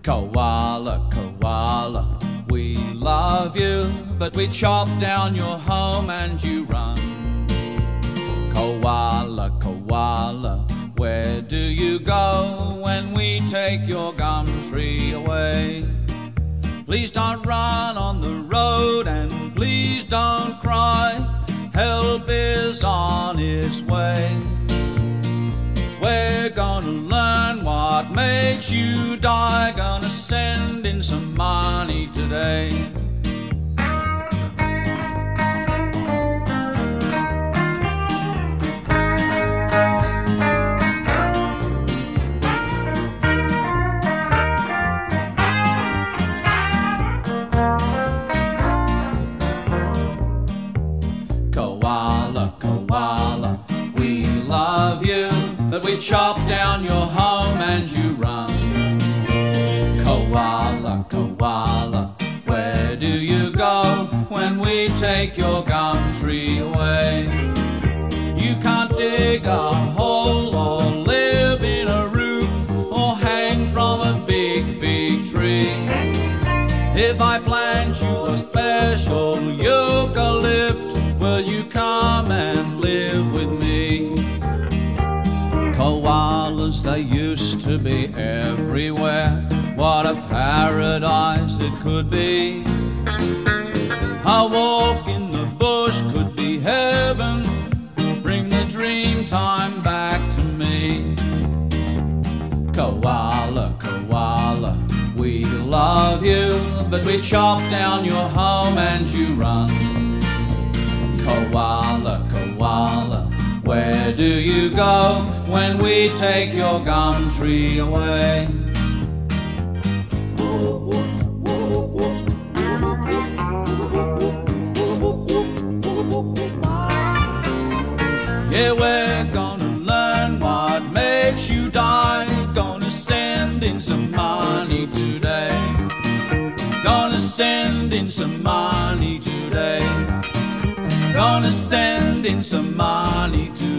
Koala, koala, we love you, but we chop down your home and you run. Koala, koala, where do you go when we take your gum tree away? Please don't run on the road and please don't cry. Help is on its way. We're gonna learn what makes you die. Gonna send in some money today. Koala, koala, we love you, but we chop down your home and you run. Koala, koala, where do you go when we take your gum tree away? You can't dig a hole or live in a roof or hang from a big fig tree. If I plant you a special eucalypt, will you come and live with me? Koalas, they used to be everywhere. What a paradise it could be. A walk in the bush could be heaven. Bring the dream time back to me. Koala, koala, we love you, but we chop down your home and you run. Koala, koala, where do you go when we take your gum tree away? Yeah, we're gonna learn what makes you die. Gonna send in some money today. Gonna send in some money today. Gonna send in some money today.